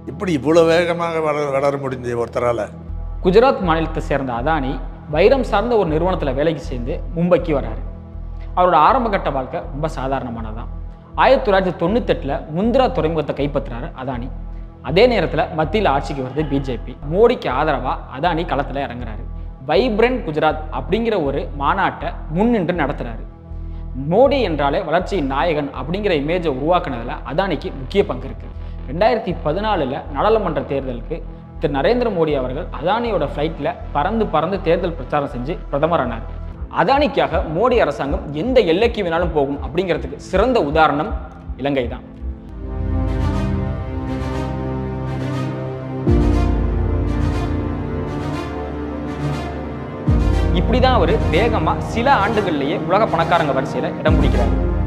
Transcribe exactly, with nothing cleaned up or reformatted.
இப்படி இவ்வளோ வேகமாக வளர வளர முடிஞ்ச ஒருத்தரால். குஜராத் மாநிலத்தை சேர்ந்த அதானி வைரம் சார்ந்த ஒரு நிறுவனத்தில் வேலைக்கு சேர்ந்து மும்பைக்கு வராரு. அவரோட ஆரம்பகட்ட வாழ்க்கை ரொம்ப சாதாரணமானதான். ஆயிரத்தி தொள்ளாயிரத்தி தொண்ணூத்தெட்டில் முந்திரா துறைமுகத்தை கைப்பற்றுறாரு அதானி. அதே நேரத்தில் மத்தியில் ஆட்சிக்கு வருது பிஜேபி. மோடிக்கு ஆதரவாக அதானி களத்தில் இறங்குறாரு. வைப்ரண்ட் குஜராத் அப்படிங்கிற ஒரு மாநாட்டை முன்னின்று நடத்துகிறாரு. மோடி என்றாலே வளர்ச்சியின் நாயகன் அப்படிங்கிற இமேஜை உருவாக்குனதில் அதானிக்கு முக்கிய பங்கு இருக்குது. ரெண்டாயிரத்தி பதினாலில் நாடாளுமன்ற தேர்தலுக்கு திரு நரேந்திர மோடி அவர்கள் அதானியோட ஃப்ளைட்டில் பறந்து பறந்து தேர்தல் பிரச்சாரம் செஞ்சு பிரதமரானார். அதானிக்காக மோடி அரசாங்கம் எந்த எல்லைக்கு வேணாலும் போகும் அப்படிங்கிறதுக்கு சிறந்த உதாரணம் இலங்கை தான். இப்படிதான் அவர் வேகமாக சில ஆண்டுகள்லேயே உலக பணக்காரங்க வரிசையில் இடம் பிடிக்கிறார்.